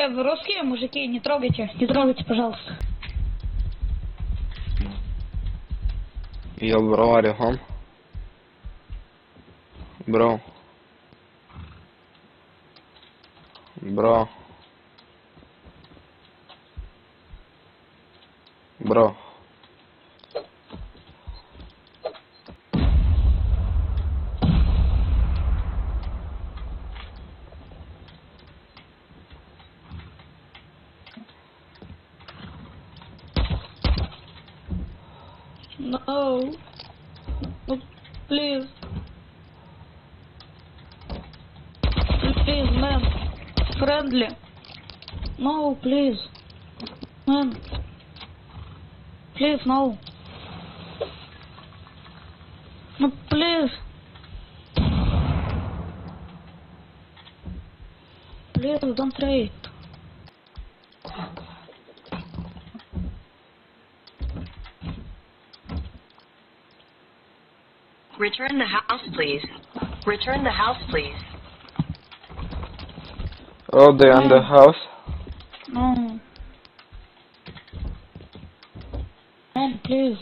Вы русские мужики, не трогайте, пожалуйста. Yo, bro, are you home? Bro. Bro. Bro. No. No, please. Please, man. Friendly. No, please. Man. Please, no. No, please. Please, don't try it. Return the house, please. Return the house, please. Oh, they on the house? No. Man, please.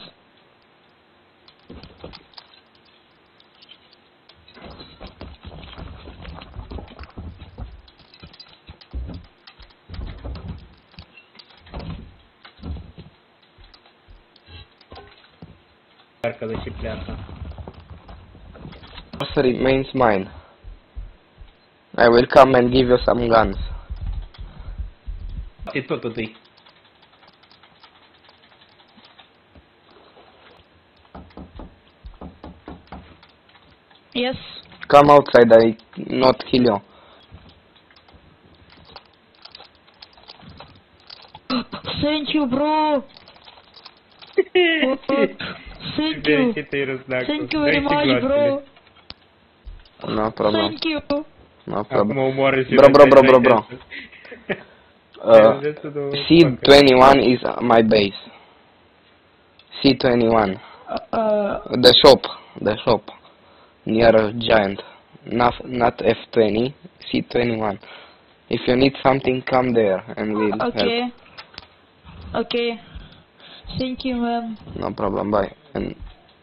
Arkadaşı plaka. House remains mine. I will come and give you some guns. Ти то туди. Yes. Come outside, I not kill you. Thank you, bro. What? Thank you. Thank you very much, bro. No problem. Thank you. No problem. Бро, Bro. C21 is my base. C21. The shop. Near Giant. Not F20. C21. If you need something, come there and we'll help. Okay. Okay. Thank you, man. No problem, bye. And